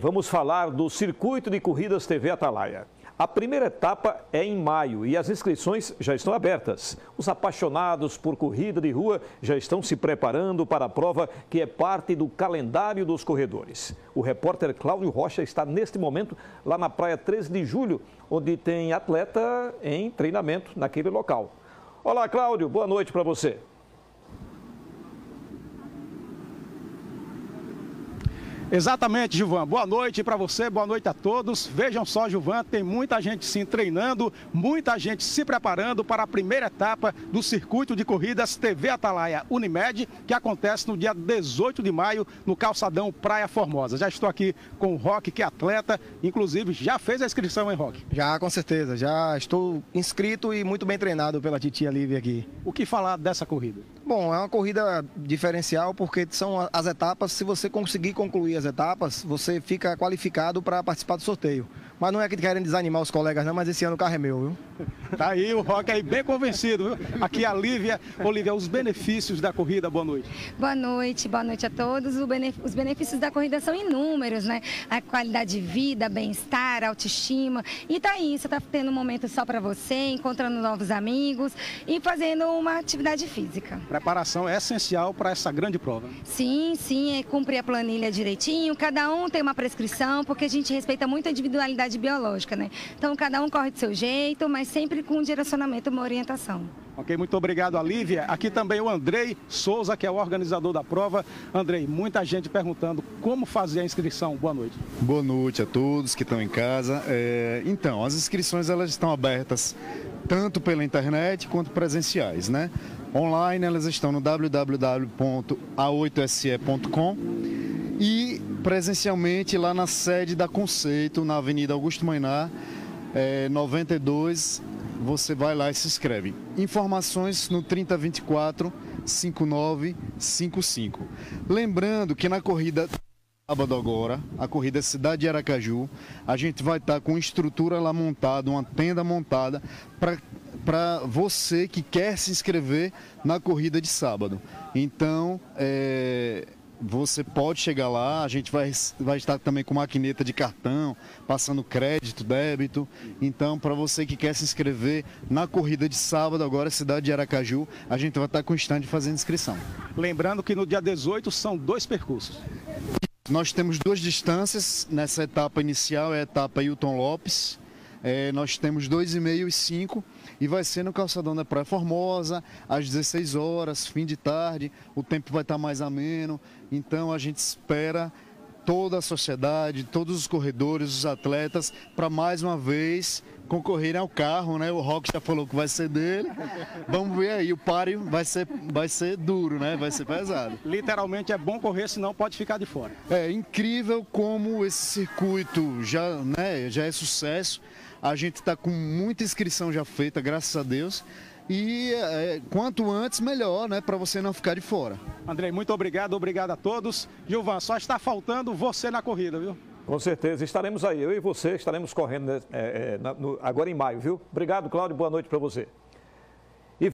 Vamos falar do Circuito de Corridas TV Atalaia. A primeira etapa é em maio e as inscrições já estão abertas. Os apaixonados por corrida de rua já estão se preparando para a prova que é parte do calendário dos corredores. O repórter Cláudio Rocha está neste momento lá na praia 13 de julho, onde tem atleta em treinamento naquele local. Olá, Cláudio, boa noite para você. Exatamente, Gilvan. Boa noite para você, boa noite a todos. Vejam só, Gilvan, tem muita gente sim treinando, muita gente se preparando para a primeira etapa do Circuito de Corridas TV Atalaia Unimed, que acontece no dia 18 de maio no calçadão Praia Formosa. Já estou aqui com o Roque, que é atleta, inclusive já fez a inscrição, hein, Roque? Já, com certeza. Já estou inscrito e muito bem treinado pela titia Lívia aqui. O que falar dessa corrida? Bom, é uma corrida diferencial porque são as etapas, se você conseguir concluir as etapas, você fica qualificado para participar do sorteio. Mas não é que querem desanimar os colegas não, mas esse ano o carro é meu, viu? Tá aí o Roque aí bem convencido, viu? Aqui a Lívia. Olívia, os benefícios da corrida, boa noite. Boa noite a todos. Os benefícios da corrida são inúmeros, né? A qualidade de vida, bem-estar, autoestima. E tá aí, você tá tendo um momento só para você, encontrando novos amigos e fazendo uma atividade física. Preparação é essencial para essa grande prova. Sim, é cumprir a planilha direitinho, cada um tem uma prescrição, porque a gente respeita muito a individualidade biológica, né? Então cada um corre do seu jeito, mas sempre com um direcionamento, uma orientação. Ok, muito obrigado, Lívia. Aqui também o Andrei Souza, que é o organizador da prova. Andrei, muita gente perguntando como fazer a inscrição. Boa noite. Boa noite a todos que estão em casa. Então, as inscrições elas estão abertas tanto pela internet quanto presenciais, né? Online elas estão no www.a8se.com e presencialmente lá na sede da Conceito, na Avenida Augusto Mainar, 92, você vai lá e se inscreve. Informações no 3024-5955. Lembrando que na corrida sábado agora, a corrida Cidade de Aracaju, a gente vai estar com estrutura lá montada, uma tenda montada para você que quer se inscrever na corrida de sábado. Então, você pode chegar lá, a gente vai estar também com maquineta de cartão, passando crédito, débito. Então, para você que quer se inscrever na corrida de sábado, agora Cidade de Aracaju, a gente vai estar com o stand fazendo inscrição. Lembrando que no dia 18 são 2 percursos. Nós temos 2 distâncias, nessa etapa inicial é a etapa Hilton Lopes, nós temos 2,5 e 5 e vai ser no calçadão da Praia Formosa, às 16 horas, fim de tarde, o tempo vai estar mais ameno, então a gente espera toda a sociedade, todos os corredores, os atletas, para mais uma vez concorrerem ao carro, né? O Roque já falou que vai ser dele. Vamos ver aí, o páreo vai ser duro, né? Vai ser pesado. Literalmente é bom correr, senão pode ficar de fora. É incrível como esse circuito já é sucesso. A gente está com muita inscrição já feita, graças a Deus. E quanto antes, melhor, né? Para você não ficar de fora. Andrei, muito obrigado a todos. Gilvan, só está faltando você na corrida, viu? Com certeza, estaremos aí, eu e você estaremos correndo agora em maio, viu? Obrigado, Cláudio, boa noite para você.